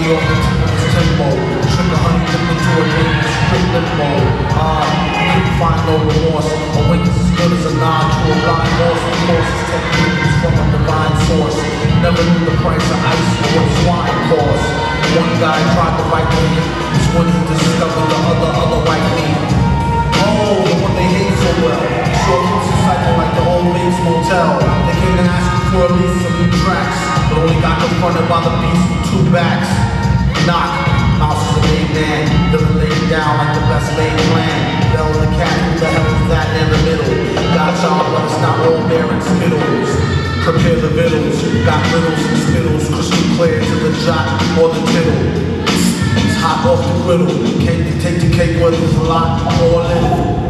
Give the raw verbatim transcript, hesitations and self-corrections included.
me off the tip of his tempo. Shook a honey dip into a dangerous strip limbo. Ah, he couldn't find no remorse. A wink is as good as a nod to a blind horse. Of course, his technique was from a divine source. Never knew the price of ice or what swine cost. One guy tried to bite me. It's when he discovered the other, other white meat. Oh, the one they hate so well. Sure keeps a cycle like the old Bates Motel. They came to ask you for at least some new tracks, but only got confronted by the beast with two backs. Knock, Mouse is a made man, doesn't lay down like the best laid plan. Bell the cat, who the hell is that in the middle? Got y'all, but it's not all bear and skittles. Prepare the vittles, got riddles and spittles, crystal clear to the jot or the tittle. It's hot off the griddle, can't you take the cake whether it's a lot or a little?